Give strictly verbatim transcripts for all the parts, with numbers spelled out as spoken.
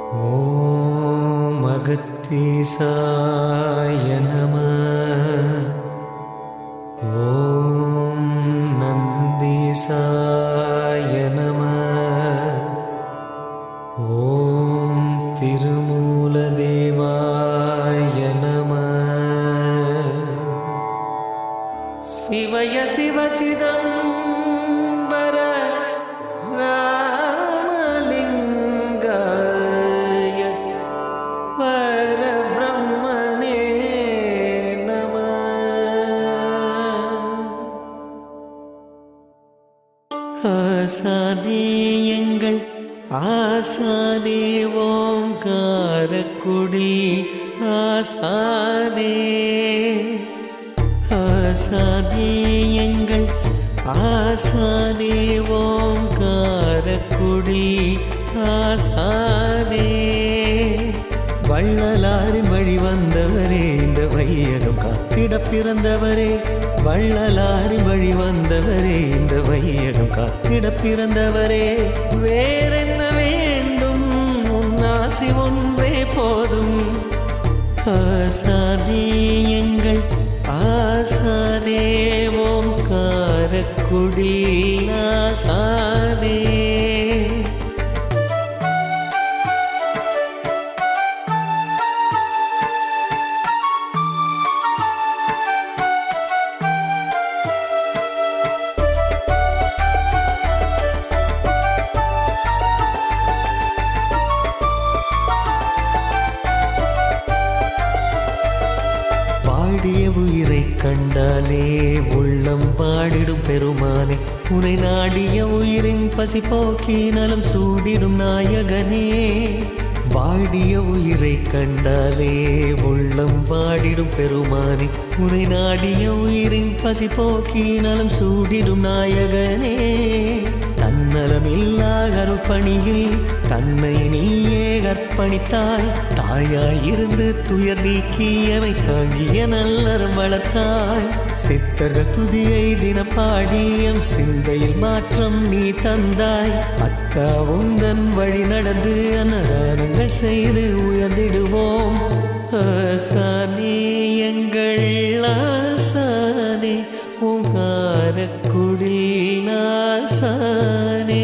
ஓம் அகத்தீசாய நமः. ஓம் நந்தீசாய நமः. ஓம் திருமூலதேவாய நமः. சிவய சிவசிதம்பர ராமலிங்காய பரபிரம்மனே நமः. ஆசானே எங்கள் ஆசானே ஓங்காரக்குடி ஆசானே. ஆசானே எங்கள் ஆசானே ஓங்காரக்குடி ஆசானே. வள்ளலாரின் வழி வந்தவரே, இந்த வையகம் காத்திட பிறந்தவரே. வள்ளலாரின் வழி வந்தவரே, இந்த வையகம் காத்திட பிறந்தவரே. வேறென்ன வேண்டும், உன் ஆசி ஒன்றே போதும். ஆசானே எங்கள் ஆசானே ஓங்காரக்குடி ஆசானே. வாடிய உயிரை கண்டாலே உள்ளம் வாடிடும் பெருமானே. உனை நாடிய உயிரின் பசி போக்கி நலம் சூடிடும் நாயகனே. வாடிய உயிரை கண்டாலே உள்ளம் வாடிடும் பெருமானே. உனை நாடிய உயிரின் பசி போக்கி நலம் சூடிடும் நாயகனே. தன்னலம் இல்லா கருப்பணியில் தன்னை நீயே கற்பணித்தாய். தாயாயிருந்து துயர் நீக்கியவை தாங்கிய நல்லர் வளர்த்தாய். சித்தர்கள் துதியை தினப்பாடியம் சிந்தையில் மாற்றம் நீ தந்தாய். அத்தா உந்தன் வழி நடந்து அன்னதானங்கள் செய்து உயர்ந்திடுவோம். ஆசானே எங்கள் ஆசானே ஓங்காரக்குடி ஆசானே.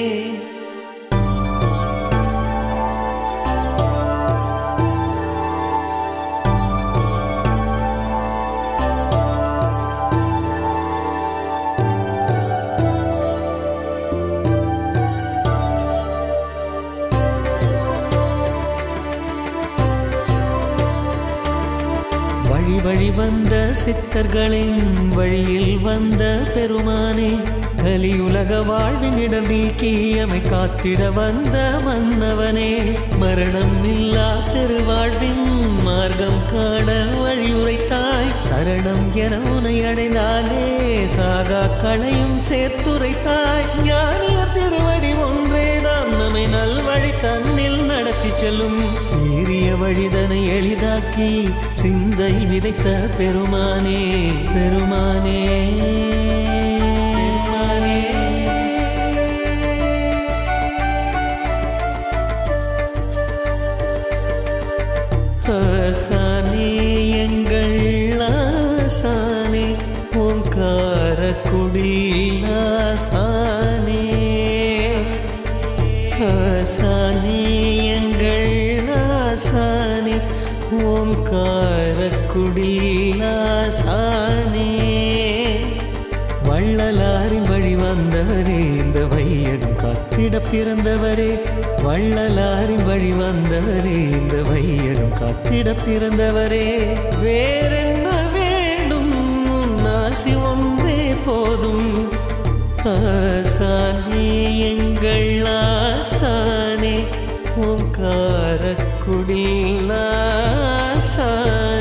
வழி வழி வந்த சித்தர்களின் வழியில் வந்த பெருமானே. கலியுலக வாழ்வினிடம் நீக்கியமை காத்திட வந்த மன்னவனே. மரணம் இல்லா பெருவாழ்வின் மார்க்கம் காண வழியுரைத்தாய். சரணம் என உனை அடைந்தாலே சாகா களையும் சேர்த்துரைத்தாய். ஞானியர் திருவடி ஒன்றேதான் நம்மை நல்வழி தன்னில் நடத்தி செல்லும். சீரிய வழிதனை எளிதாக்கி சிந்தை விதைத்த பெருமானே. பெருமானே ஆசானே எங்கள் ஆசானே ஓங்காரக்குடி ஆசானே. ஆசானே எங்கள் ஆசானே ஓங்காரக்குடி ஆசானே. வள்ளலாரின் வழி வந்தவரே, இந்த வையகம் காத்திட பிறந்தவரே. வள்ளலாரின் வழி வந்தவரே, இந்த வையகம் காத்திட பிறந்தவரே. வேறென்ன வேண்டும், உன் ஆசி ஒன்றே போதும். ஆசானே எங்கள் ஆசானே ஓங்காரக்குடி ஆசானே.